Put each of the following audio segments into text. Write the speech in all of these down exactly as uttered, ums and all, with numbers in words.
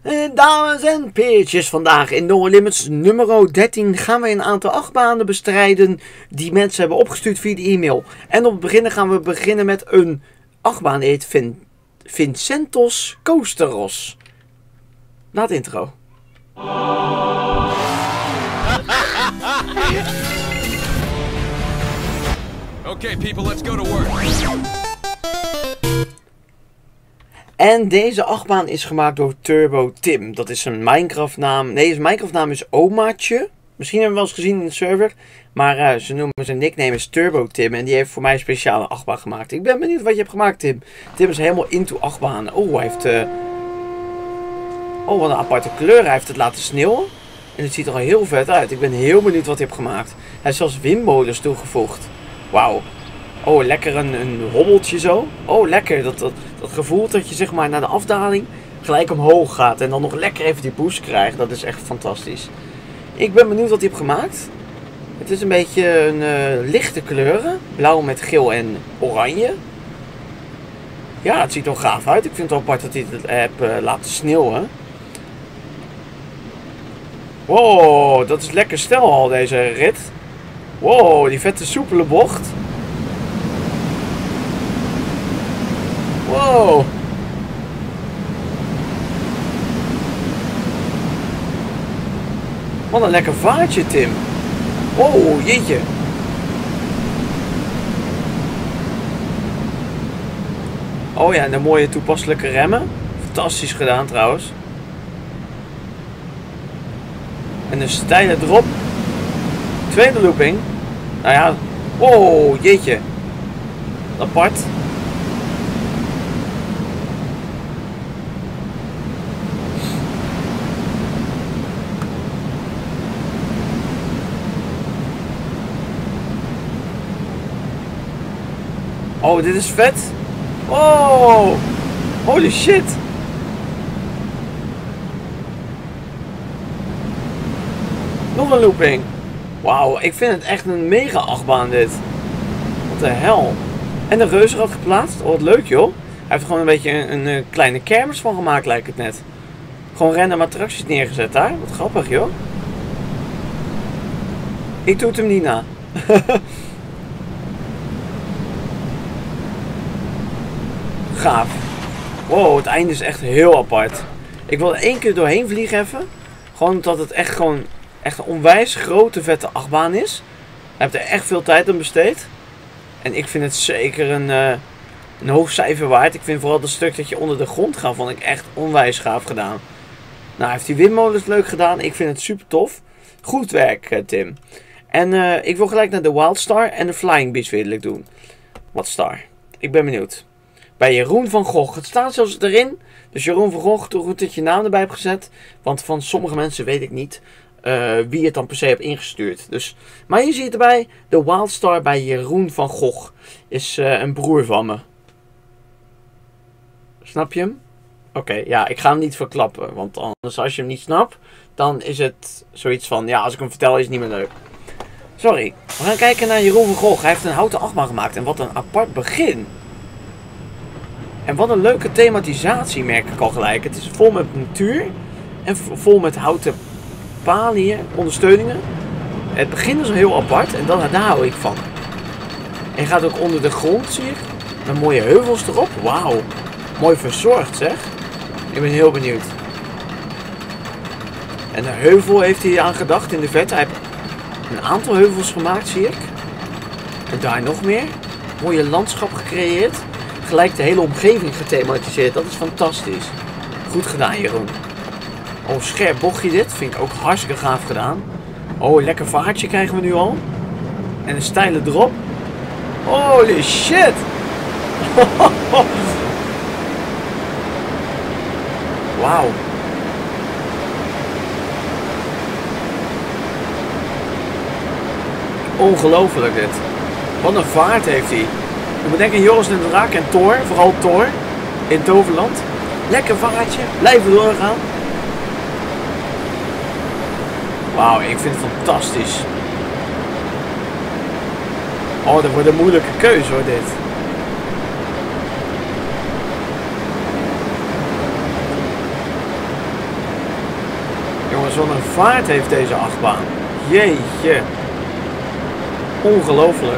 Eh, dames en peertjes, vandaag in No Limits nummer dertien gaan we een aantal achtbanen bestrijden die mensen hebben opgestuurd via de e-mail. En op het begin gaan we beginnen met een achtbaan die heet Vin Vincentos Coasteros. Na de intro. Okay, people, let's go to work. En deze achtbaan is gemaakt door Turbo Tim. Dat is een Minecraft naam. Nee, zijn Minecraft naam is Omaatje. Misschien hebben we wel eens gezien in de server. Maar uh, ze noemen zijn nickname is Turbo Tim. En die heeft voor mij een speciale achtbaan gemaakt. Ik ben benieuwd wat je hebt gemaakt, Tim. Tim is helemaal into achtbanen. Oh, hij heeft... Uh... Oh, wat een aparte kleur. Hij heeft het laten sneeuwen. En het ziet er al heel vet uit. Ik ben heel benieuwd wat hij heeft gemaakt. Hij heeft zelfs windmolens toegevoegd. Wauw. Oh, lekker een, een hobbeltje zo. Oh, lekker. Dat, dat, dat gevoel dat je zeg maar na de afdaling gelijk omhoog gaat. En dan nog lekker even die boost krijgt. Dat is echt fantastisch. Ik ben benieuwd wat hij heeft gemaakt. Het is een beetje een uh, lichte kleuren. Blauw met geel en oranje. Ja, het ziet er gaaf uit. Ik vind het wel apart dat hij het heeft uh, laten sneeuwen. Wow, dat is lekker stel al deze rit. Wow, die vette soepele bocht. Wow. Wat een lekker vaartje, Tim. Oh, jeetje. Oh ja, en de mooie toepasselijke remmen. Fantastisch gedaan trouwens. En een steile drop. Tweede looping. Nou ja. Oh, jeetje. Apart. Oh, dit is vet. Oh, holy shit. Nog een looping. Wauw, ik vind het echt een mega achtbaan dit. Wat de hel. En de reuzenrad geplaatst. Oh, wat leuk joh. Hij heeft er gewoon een beetje een, een, een kleine kermis van gemaakt, lijkt het net. Gewoon random attracties neergezet daar. Wat grappig joh. Ik doe het hem niet na. Gaaf. Wow, het einde is echt heel apart. Ik wil er één keer doorheen vliegen even. Gewoon dat het echt gewoon echt een onwijs grote vette achtbaan is. Hij heeft er echt veel tijd aan besteed. En ik vind het zeker een, uh, een hoog cijfer waard. Ik vind vooral dat stuk dat je onder de grond gaat, vond ik echt onwijs gaaf gedaan. Nou, hij heeft die windmolens leuk gedaan. Ik vind het super tof. Goed werk, uh, Tim. En uh, ik wil gelijk naar de Wildstar en de Flying Beast wil ik doen. Wat star? Ik ben benieuwd. Bij Jeroen van Gogh. Het staat zelfs erin. Dus Jeroen van Gogh, toch goed dat je naam erbij hebt gezet. Want van sommige mensen weet ik niet uh, wie het dan per se heeft ingestuurd. Dus, maar hier zie je erbij. De Wildstar bij Jeroen van Gogh. Is uh, een broer van me. Snap je hem? Oké, okay, ja, ik ga hem niet verklappen. Want anders als je hem niet snapt, dan is het zoiets van, ja, als ik hem vertel is het niet meer leuk. Sorry. We gaan kijken naar Jeroen van Gogh. Hij heeft een houten achtbaan gemaakt. En wat een apart begin. En wat een leuke thematisatie, merk ik al gelijk. Het is vol met natuur. En vol met houten palen hier, ondersteuningen. Het begin is al heel apart. En dan, daar hou ik van. En je gaat ook onder de grond, zie ik. Met mooie heuvels erop. Wauw. Mooi verzorgd, zeg. Ik ben heel benieuwd. En de heuvel heeft hij aan gedacht in de verte. Hij heeft een aantal heuvels gemaakt, zie ik. En daar nog meer. Mooie landschap gecreëerd. Gelijk de hele omgeving gethematiseerd. Dat is fantastisch. Goed gedaan, Jeroen. Oh, scherp bochtje dit. Vind ik ook hartstikke gaaf gedaan. Oh, lekker vaartje krijgen we nu al. En een steile drop. Holy shit. Wauw. Ongelooflijk dit. Wat een vaart heeft hij. Ik moet denken Joris en de Draak en Thor, vooral Thor, in Toverland. Lekker vaartje, blijven doorgaan. Wauw, ik vind het fantastisch. Oh, dat wordt een moeilijke keuze hoor, dit. Jongens, wat een vaart heeft deze achtbaan. Jeetje. Ongelooflijk.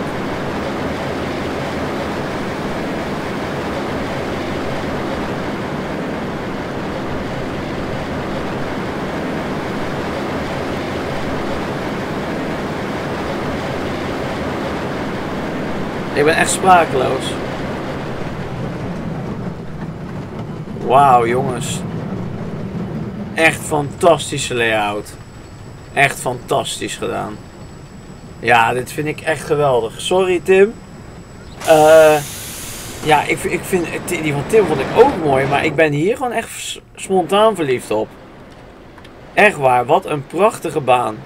Ik ben echt sprakeloos. Wauw, jongens. Echt fantastische layout. Echt fantastisch gedaan. Ja, dit vind ik echt geweldig. Sorry, Tim. Uh, ja, ik, ik vind die van Tim vond ik ook mooi, maar ik ben hier gewoon echt spontaan verliefd op. Echt waar, wat een prachtige baan.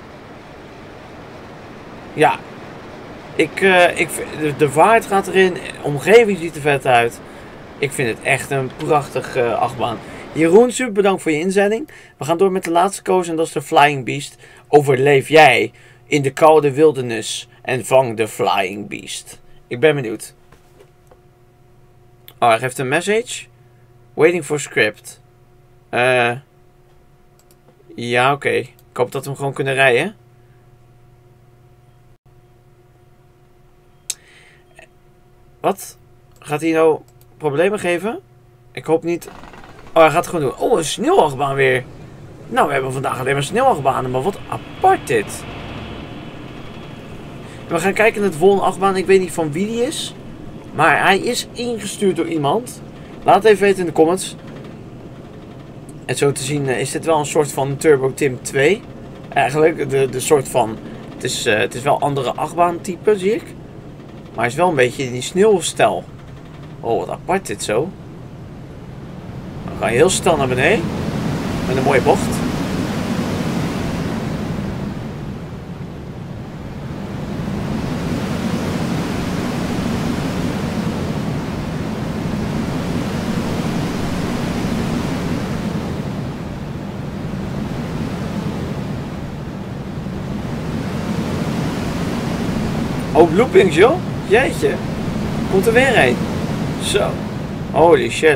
Ja. Ik, uh, ik, de, de vaart gaat erin, de omgeving ziet er vet uit. Ik vind het echt een prachtige uh, achtbaan. Jeroen, super bedankt voor je inzending. We gaan door met de laatste koos en dat is de Flying Beast. Overleef jij in de koude wildernis en vang de Flying Beast. Ik ben benieuwd. Oh, hij geeft een message. Waiting for script. Uh, ja, oké. Okay. Ik hoop dat we hem gewoon kunnen rijden. Wat? Gaat hij nou problemen geven? Ik hoop niet. Oh, hij gaat het gewoon doen. Oh, een sneeuwachtbaan weer. Nou, we hebben vandaag alleen maar sneeuwachtbanen, maar wat apart dit. En we gaan kijken naar het volgende achtbaan. Ik weet niet van wie die is. Maar hij is ingestuurd door iemand. Laat het even weten in de comments. En zo te zien is dit wel een soort van Turbo Tim twee. Eigenlijk, de, de soort van... Het is, uh, het is wel andere achtbaantype, zie ik. Maar hij is wel een beetje in die sneeuwstijl. Oh, wat apart dit zo. Dan ga je heel snel naar beneden. Met een mooie bocht. Oh, loopings, joh. Jeetje. Komt er weer een. Zo. Holy shit.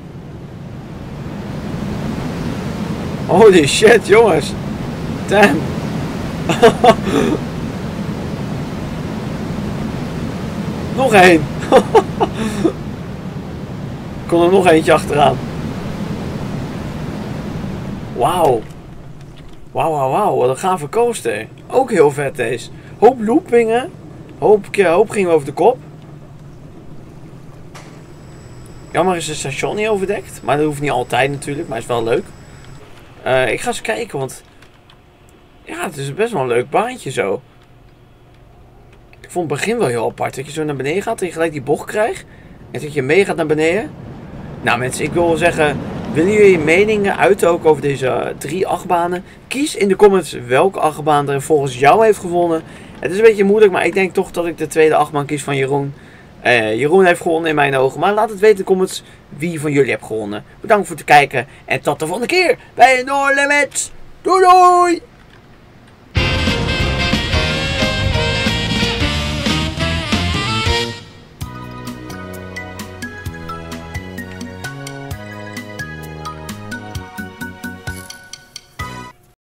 Holy shit, jongens. Damn. Nog één. Kon er nog eentje achteraan. Wauw. Wauw, wauw, wauw. Wat een gave coaster. Ook heel vet deze. Hoop loopingen. Hoop, hoop gingen we over de kop. Jammer is het station niet overdekt. Maar dat hoeft niet altijd natuurlijk. Maar is wel leuk. Uh, ik ga eens kijken. Want ja, het is best wel een leuk baantje zo. Ik vond het begin wel heel apart. Dat je zo naar beneden gaat. En je gelijk die bocht krijgt. En dat je mee gaat naar beneden. Nou mensen, ik wil wel zeggen. Willen jullie je meningen uiten ook over deze uh, drie achtbanen? Kies in de comments welke achtbaan er volgens jou heeft gewonnen. Het is een beetje moeilijk, maar ik denk toch dat ik de tweede achtbaan kies van Jeroen. Uh, Jeroen heeft gewonnen in mijn ogen. Maar laat het weten in de comments wie van jullie heeft gewonnen. Bedankt voor het kijken. En tot de volgende keer bij No Limits. Doei doei!